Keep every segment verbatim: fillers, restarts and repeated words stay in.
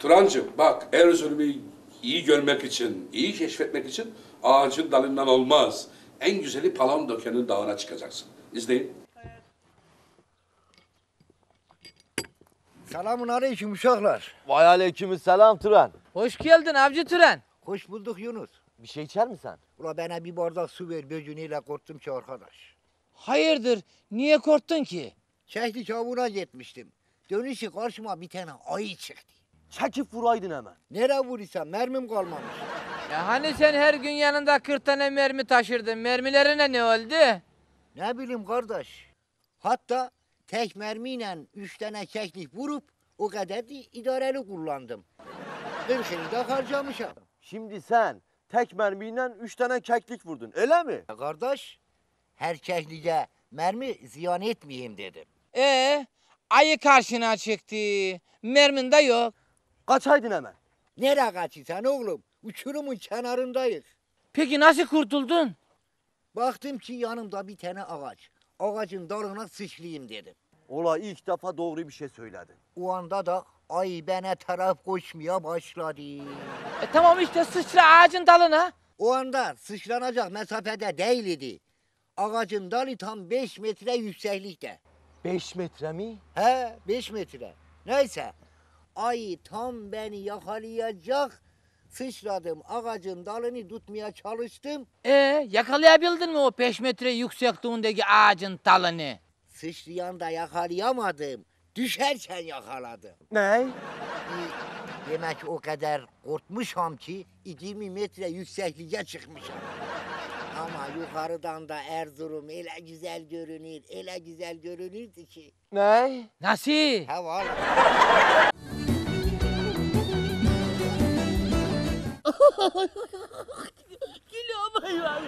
Turancığım bak, Erzurum'u iyi görmek için, iyi keşfetmek için ağacın dalından olmaz. En güzeli Palandöken'in dağına çıkacaksın. İzleyin. Selamun aleyküm uşaklar. Vay aleykümselam Turan. Hoş geldin avcı Turan. Hoş bulduk Yunus. Bir şey içer misin? Ula bana bir bardak su ver, böcünüyle korktum ki arkadaş. Hayırdır? Niye korktun ki? Çekli çavuğuna gitmiştim. Dönüşü karşıma bir tane ayı çıktı. Çekip vuraydın hemen. Nereye vurursam mermim kalmamış. Ya hani sen her gün yanında kırk tane mermi taşırdın. Mermilerine ne oldu? Ne bileyim kardeş. Hatta tek mermiyle üç tane keklik vurup o kadar da idareli kullandım. Kırkını da harcamışım. Şimdi sen tek mermiyle üç tane keklik vurdun, öyle mi? Ya kardeş, her kekliğe mermi ziyan etmeyeyim dedim. Ee, ayı karşına çıktı. Mermin de yok. Kaçaydın hemen. Nereye kaçırsan oğlum? Uçurumun kenarındayız. Peki nasıl kurtuldun? Baktım ki yanımda bir tane ağaç. Ağacın dalına sıçrayayım dedim. Ola ilk defa doğru bir şey söyledin. O anda da ay bana taraf koşmaya başladı. E tamam işte sıçra ağacın dalına. O anda sıçranacak mesafede değildi. Ağacın dalı tam beş metre yükseklikte. Beş metre mi? He, beş metre. Neyse, ay tam beni yakalayacak. Sıçradım, ağacın dalını tutmaya çalıştım. Ee, yakalayabildin mi o beş metre yüksekliğindeki ağacın dalını? Sıçrayan da yakalayamadım. Düşerken yakaladım. Ne? Demek o kadar korkmuşam ki yirmi metre yüksekliğe çıkmışam. Ama yukarıdan da Erzurum öyle güzel görünür, öyle güzel görünürdü ki. Ne? Nasıl? Ha valla. Gülüyorum hayvanım.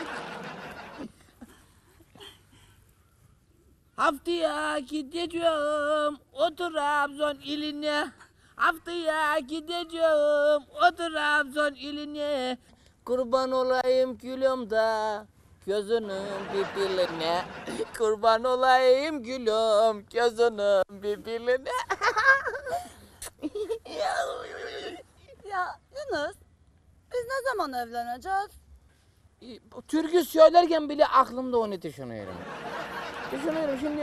Haftaya gideceğim o Trabzon iline. Haftaya gideceğim o Trabzon iline. Kurban olayım gülüm da gözünün birbirine. Kurban olayım gülüm gözünün birbirine. Ya Yunus, biz ne zaman evleneceğiz? Bu türkü söylerken bile aklımda onu düşünüyorum. Düşünüyorum şimdi.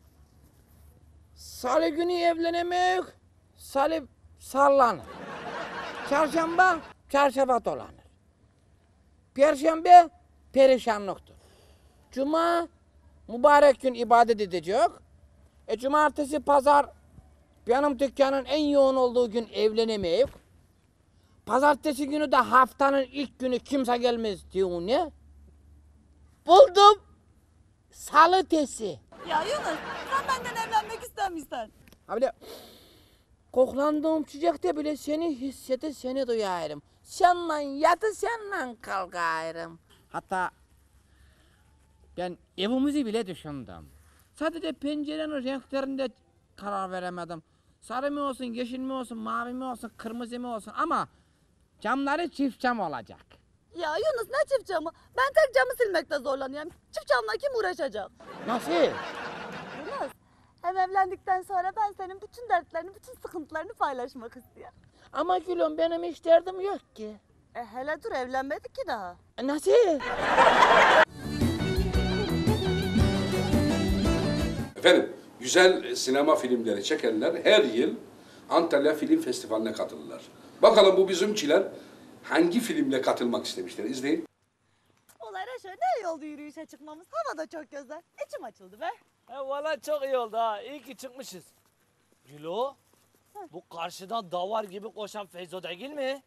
Salı günü evlenemek, salı sallanır. Çarşamba, çarşafa dolanır. Perşembe, perişanlıktır. Cuma, mübarek gün ibadet edecek. E cumartesi, pazar, benim dükkanın en yoğun olduğu gün evlenemeyik. Pazartesi günü de haftanın ilk günü kimse gelmez diyor ne? Buldum. Salı tesi. Ya Yunus, sen benden evlenmek ister misin? Ha bile koklandığım çiçekte bile seni hissede seni duyarım. Seninle yatı seninle kalkarım. Hatta ben evimizi bile düşündüm. Sadece pencerenin renklerinde karar veremedim. Sarı mı olsun, yeşil mi olsun, mavi mi olsun, kırmızı mı olsun ama camları çift cam olacak. Ya Yunus ne çift camı? Ben tek camı silmekte zorlanıyorum. Çift camla kim uğraşacak? Nasıl? Yunus, hem evlendikten sonra ben senin bütün dertlerini, bütün sıkıntılarını paylaşmak istiyorum. Ama gülüm benim hiç derdim yok ki. E hele dur evlenmedik ki daha. E, nasıl? Efendim, güzel sinema filmleri çekenler her yıl Antalya Film Festivali'ne katılırlar. Bakalım bu bizimkiler hangi filmle katılmak istemişler? İzleyin. Olayla şöyle ne yolda yürüyüşe çıkmamız. Hava da çok güzel. İçim açıldı be. He valla çok iyi oldu ha. İyi ki çıkmışız. Gülo, bu karşıdan davar gibi koşan Feyzo değil mi?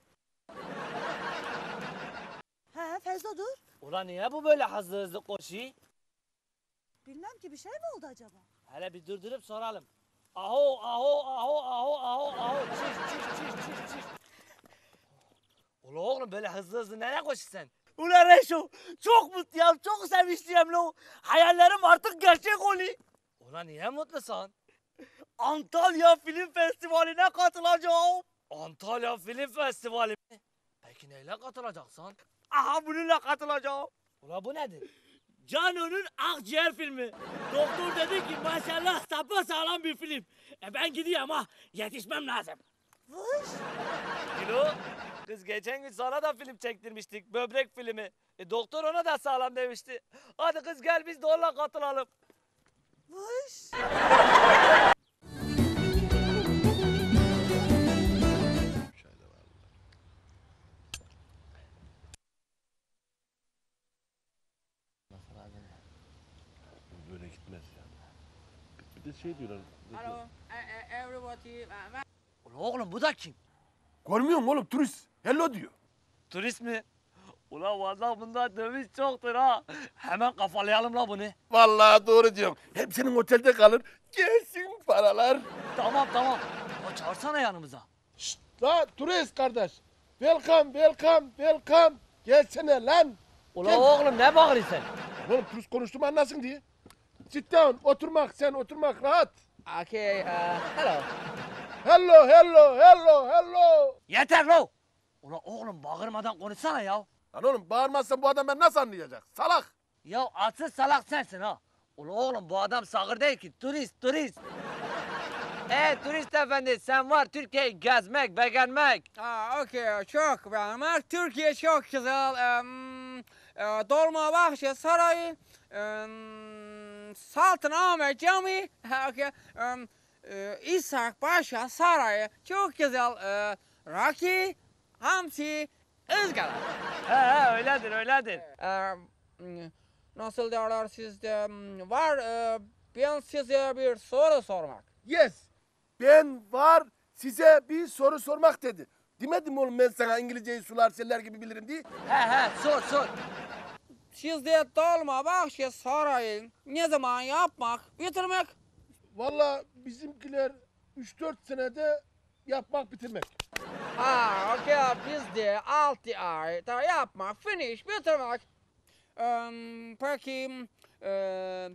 He Feyzo dur. Ulan niye bu böyle hızlı hızlı koşuyor? Bilmem ki bir şey mi oldu acaba? Hele bir durdurup soralım. Aho, aho, aho, aho, aho, aho, çiş, çiş, çiş, çiş, çiş. Ulan oğlum böyle hızlı hızlı nereye koşuyorsun sen? Ulan Reşo, çok mutluyum, çok sevinçliyim lo. Hayallerim artık gerçek oluyor. Ulan niye mutlusun? Antalya Film Festivali'ne katılacağım. Antalya Film Festivali mi? Peki neyle katılacaksın? Aha bununla katılacağım. Ulan bu nedir? Cano'nun Akciğer filmi. Doktor dedi ki maşallah sapasağlam bir film. E ben gidiyorum ha. Yetişmem lazım. Vış. Gülü, kız geçen gün sana da film çektirmiştik. Böbrek filmi. E, doktor ona da sağlam demişti. Hadi kız gel biz de onunla katılalım. Vış. Böyle gitmez yani. Bir de şey diyorlar. Hello, e- e- everybody. uh, Ulan oğlum bu da kim? Görmüyor musun oğlum turist? Hello diyor. Turist mi? Ulan vallahi bunda döviz çoktur ha. Hemen kafalayalım la bunu. Vallahi doğru diyorsun. Hep senin otelde kalır. Gelsin paralar. Tamam tamam. Ya çağırsana yanımıza. Şşt la turist kardeş. Welcome, welcome, welcome. Gelsene lan. Ulan Gel. oğlum ne bağırıyorsun sen? Oğlum turist konuştuğumu anlasın diye. Sit down, oturmak sen oturmak rahat. Okay, uh, hello. Hello, hello, hello, hello. Yeter lo. Ulan oğlum bağırmadan konuşsana ya. Lan oğlum bağırmazsan bu adam ben nasıl anlayacak? Salak. Ya asıl salak sensin ha. Ulan oğlum bu adam sağır değil ki. Turist, turist. Ee turist efendi sen var Türkiye'yi gezmek, beğenmek. Aa, okay, çok beğenmek. Türkiye çok güzel. Um, e, Dolmabahçe Sarayı, um, Sultanahmet Camii, okay, um, e, İshak Paşa Sarayı çok güzel. E, Raki, hamsi, ızgara. He he öyledir öyledir. E, m, nasıl derler sizde m, var? E, ben size bir soru sormak. Yes. Ben var size bir soru sormak dedi. Demedim mi oğlum ben sana İngilizceyi sular seller gibi bilirim diye. He he sor sor. Sizde Dolmabahçe Sarayı ne zaman yapmak, bitirmek? Vallahi bizimkiler üç dört senede yapmak bitirmek. Aa, okey, bizde altı ayda yapmak, finish, bitirmek. Eee, peki, eee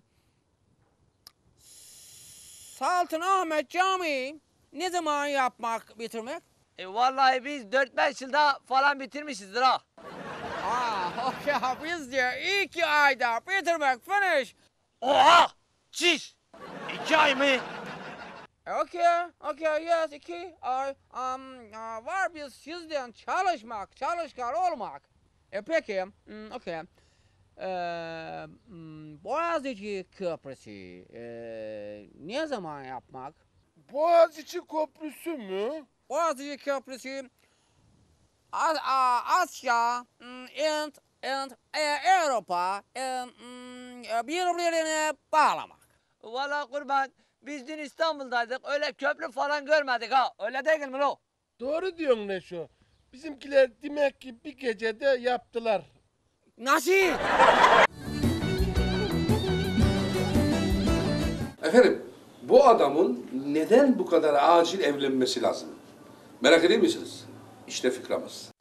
Sultanahmet Camii ne zaman yapmak, bitirmek? E vallahi biz dört beş yılda falan bitirmişizdir ha. Aa, okey, bizde iki ayda bitirmek, finish. Oha! Çiş! İki ay mı? Okay, okay, yes, iki ay. Um, uh, var biz sizden çalışmak, çalışkan olmak. E peki, hmm, okay. Ee, hmm, Boğaziçi Köprüsü e, ne zaman yapmak? Boğaziçi Köprüsü mü? Boğaziçi Köprüsü A- A- Asya hmm, and and e, Avrupa e, hmm, e, birbirine bağlamak. Vallahi kurban biz dün İstanbul'daydık öyle köprü falan görmedik ha. Öyle değil mi lo? Doğru diyorsun Neşo. Bizimkiler demek ki bir gecede yaptılar. Nasıl? Efendim, bu adamın neden bu kadar acil evlenmesi lazım? Merak ediyor musunuz? İşte fikramiz.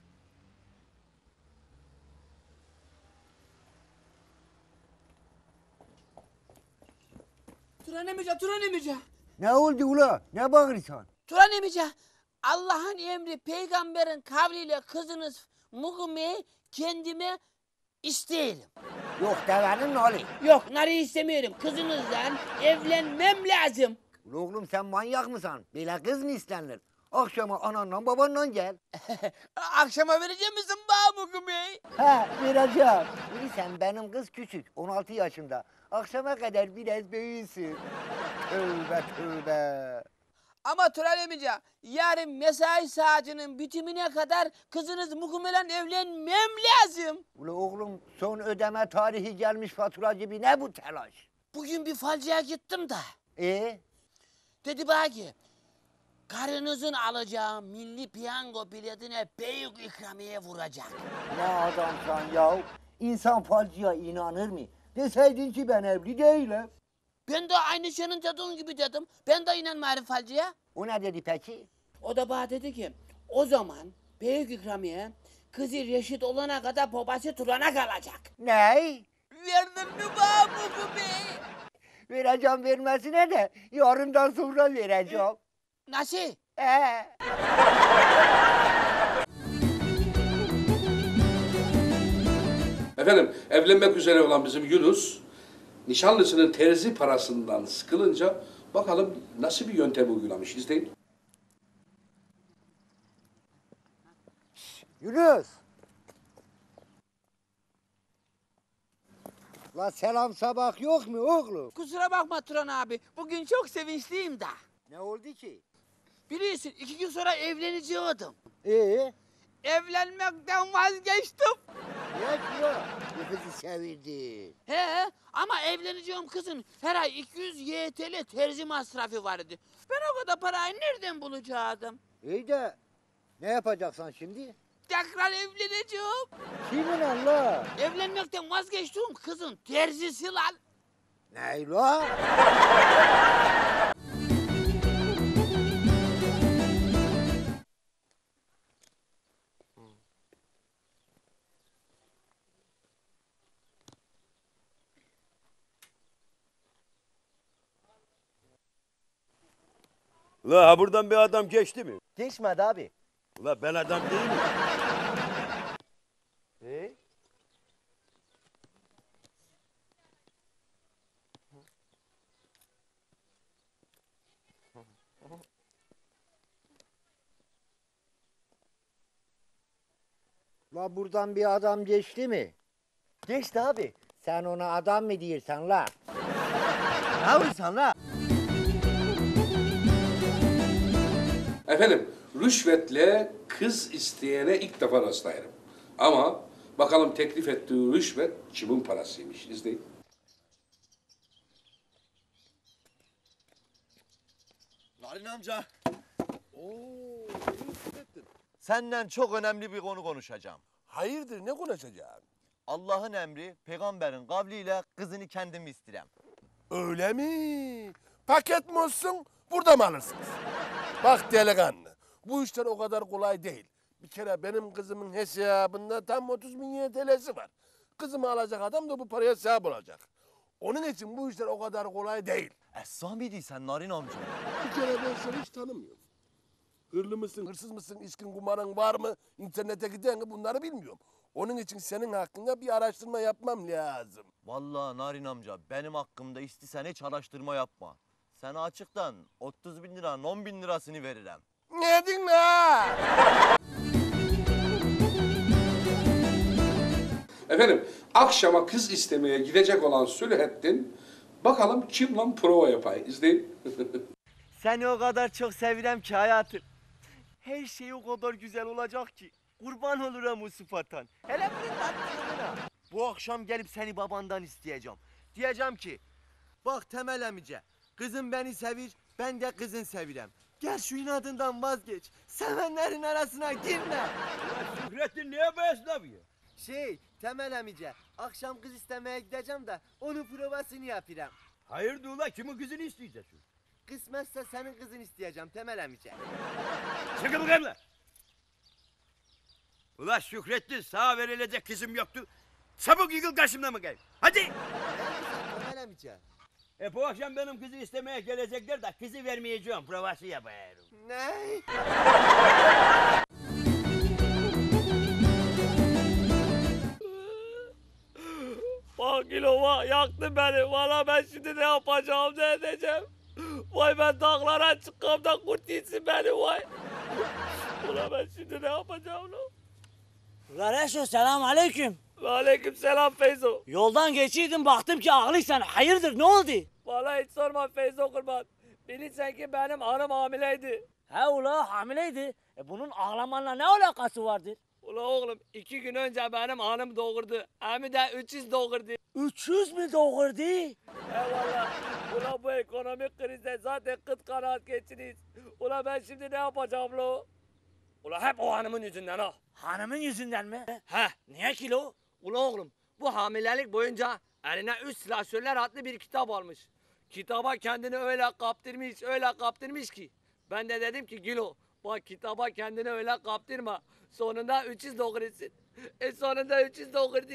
Turan emice, Turan emice. Ne oldu ula? Ne bağırıyorsun? Turan emice, Allah'ın emri peygamberin kavliyle kızınız Mugume'yi kendime isteyelim. Yok devenin nali. Yok, narı istemiyorum. Kızınızla evlenmem lazım. Ula oğlum sen manyak mısın? Böyle kız mı istenir? Akşama ananla babanla gel. Akşama verecek misin bana Mugume'yi? He vereceğim. Bilirsen benim kız küçük. on altı yaşında. Akşama kadar biraz büyüsün. Tövbe tövbe. Ama Turan emice, yarın mesai saatinin bitimine kadar kızınız Mugume'yle evlenmem lazım. Ula oğlum son ödeme tarihi gelmiş fatura gibi ne bu telaş? Bugün bir falcıya gittim de. E Dedi bana ki, karınızın alacağı milli piyango biletine büyük ikramiye vuracak. ne adamsan ya? İnsan falcıya inanır mı? Deseydin ki ben evli değilim. Ben de aynı senin dediğin gibi dedim. Ben de inanmıyorum falcıya. O ne dedi peki? O da bana dedi ki, o zaman büyük ikramiye kızı reşit olana kadar babası Turan'a kalacak. Ne? Verdin mi bana Mugu Bey? Vereceğim vermesine de yarından sonra vereceğim. Nasıl? Ee. Efendim, evlenmek üzere olan bizim Yunus, nişanlısının terzi parasından sıkılınca bakalım nasıl bir yöntem uygulamış. İzleyin. Yunus. La selam sabah yok mu oğlum? Kusura bakma Turan abi. Bugün çok sevinçliyim de. Ne oldu ki? Biliyorsun iki gün sonra evlenecektim. Ee? Evlenmekten vazgeçtim. Yapma. Bu kızı sevirdi. He ama evleneceğim kızın her ay iki yüz Y T L terzi masrafı vardı. Ben o kadar parayı nereden bulacaktım? İyi de ne yapacaksın şimdi? Tekrar evleneceğim. Kimin Allah? Evlenmekten vazgeçtiğim kızın terzisi lan. Ne la? Ula ha buradan bir adam geçti mi? Geçmedi abi. Ula ben adam değil mi? E? La buradan bir adam geçti mi? Geçti abi. Sen ona adam mı diyorsun la? Ne yapıyorsun la? Efendim, rüşvetle kız isteyene ilk defa rastlarım. Ama bakalım teklif ettiği rüşvet kimin parasıymış. İzleyin. Narin amca. Oo, senden çok önemli bir konu konuşacağım. Hayırdır ne konuşacaksın? Allah'ın emri, peygamberin kavliyle kızını kendim istirem. Öyle mi? Paket mi olsun burada mı alırsınız? Bak delikanlı bu işler o kadar kolay değil. Bir kere benim kızımın hesabında tam otuz bin Y T L'si var. Kızımı alacak adam da bu paraya sahip olacak. Onun için bu işler o kadar kolay değil. Esra mıydı sen Narin amca? Bir kere ben seni hiç tanımıyorum. Hırlı mısın, hırsız mısın, içkin kumarın var mı, internete giden mi bunları bilmiyorum. Onun için senin hakkında bir araştırma yapmam lazım. Vallahi Narin amca benim hakkımda istisen hiç araştırma yapma. Sana açıktan otuz bin lira, on bin lirasını veririm. Ne dedin la? Efendim, akşama kız istemeye gidecek olan Sülhettin, bakalım kim lan prova yapay. İzleyin. Seni o kadar çok sevirem ki hayatım. Her şey o kadar güzel olacak ki. Kurban olurum o sıfattan. Hele bir tatlılığına. Bu akşam gelip seni babandan isteyeceğim. Diyeceğim ki, bak Temel emice, kızım beni sevir, ben de kızın sevirem. Gel şu inadından vazgeç. Sevenlerin arasına girme. Şükrettin niye bu esnafıyor? Şey, Temel emice, akşam kız istemeye gideceğim de onun provasını yapacağım. Hayırdır ula kimin kızını isteyeceksin? Kısmetse senin kızını isteyeceğim Temel emice. Çıkın bakayım lan. Ula Şükrettin sağa verilecek kızım yoktu. Çabuk yıkıl karşımdan bakayım. Hadi. Ne güzel Temel emice. E bu akşam benim kızı istemeye gelecekler de kızı vermeyeceğim. Provası yapıyorum. Ne? Bak Gülova yaktı beni. Valla ben şimdi ne yapacağım, ne edeceğim? Vay ben dağlara çıkam da kurt yesin beni vay. Ulan ben şimdi ne yapacağım lan? Ulan Reşo selam aleyküm. Aleyküm selam Feyzo. Yoldan geçiyordum baktım ki ağlıysan hayırdır ne oldu? Vallahi hiç sorma Feyzo kurban. Bilirsen ki benim hanım hamileydi. He ula hamileydi. E bunun ağlamanla ne alakası vardır? Ula oğlum iki gün önce benim hanım doğurdu. Hem de üç yüz doğurdu. üç yüz mü doğurdu? Eyvallah. Ula bu ekonomik krizde zaten kıt kanaat geçiniz. Ula ben şimdi ne yapacağım lo? Ula hep o hanımın yüzünden ha. Hanımın yüzünden mi? He. Niye kilo? Ula oğlum bu hamilelik boyunca eline üç silahşörler adlı bir kitap almış. Kitaba kendini öyle kaptırmış, öyle kaptırmış ki. Ben de dedim ki Gilo, bak kitaba kendini öyle kaptırma. Sonunda üç yüz doğurursun. E sonunda üç yüz doğurdu.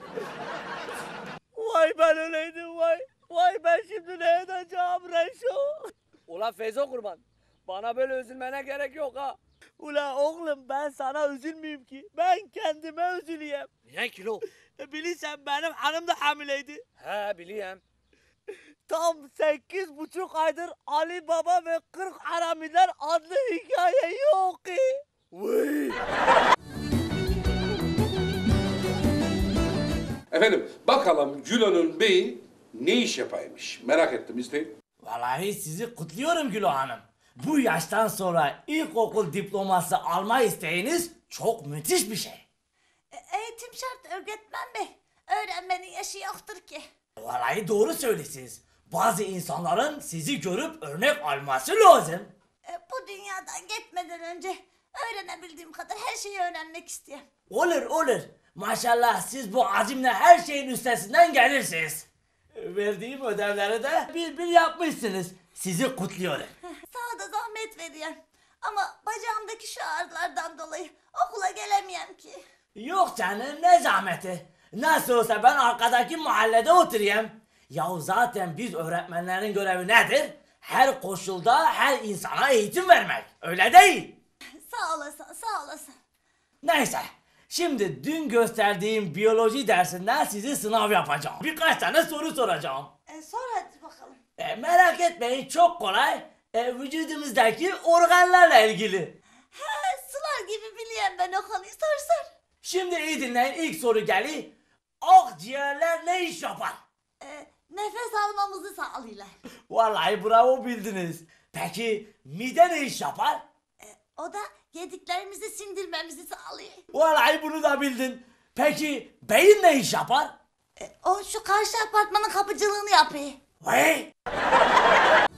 Vay ben öyleydim vay. Vay ben şimdi ne edeceğim Reşo? Ula Feyzo kurban, bana böyle üzülmene gerek yok ha. Ula oğlum ben sana üzülmeyeyim ki. Ben kendime üzüleyim. Niye Kilo? E bilirsen benim hanım da hamileydi. He biliyorum. Tam sekiz buçuk aydır Ali Baba ve kırk Haramiler adlı hikayeyi oku. Vay. Efendim bakalım Gülo'nun beyi ne iş yapaymış? Merak ettim izleyin. Vallahi sizi kutluyorum Gülo Hanım. Bu yaştan sonra ilkokul diploması alma isteğiniz çok müthiş bir şey. E, eğitim şart öğretmen bey. Öğrenmenin yaşı yoktur ki. Vallahi doğru söylüyorsunuz. Bazı insanların sizi görüp örnek alması lazım. E, bu dünyadan gitmeden önce öğrenebildiğim kadar her şeyi öğrenmek istiyorum. Olur olur. Maşallah siz bu azimle her şeyin üstesinden gelirsiniz. Verdiğim ödevleri de bir bir yapmışsınız. Sizi kutluyorum. Sana da zahmet veriyorum. Ama bacağımdaki şu ağrılardan dolayı okula gelemeyem ki. Yok canım ne zahmeti. Nasıl olsa ben arkadaki mahallede oturayım. Yahu zaten biz öğretmenlerin görevi nedir? Her koşulda her insana eğitim vermek. Öyle değil. Sağ olasın, sağ olasın. Neyse. Şimdi dün gösterdiğim biyoloji dersinden size sınav yapacağım. Birkaç tane soru soracağım. E, sor hadi bakalım. E, merak etmeyin çok kolay. E, vücudumuzdaki organlarla ilgili. He, sular gibi biliyorum ben o konuyu. Sor sor. Şimdi iyi dinleyin ilk soru geliyor. Akciğerler ne iş yapar? E, nefes almamızı sağlıyorlar. Vallahi bravo bildiniz. Peki mide ne iş yapar? E, o da yediklerimizi sindirmemizi sağlıyor. Vallahi bunu da bildin. Peki beyin ne iş yapar? E, o şu karşı apartmanın kapıcılığını yapıyor. Vay!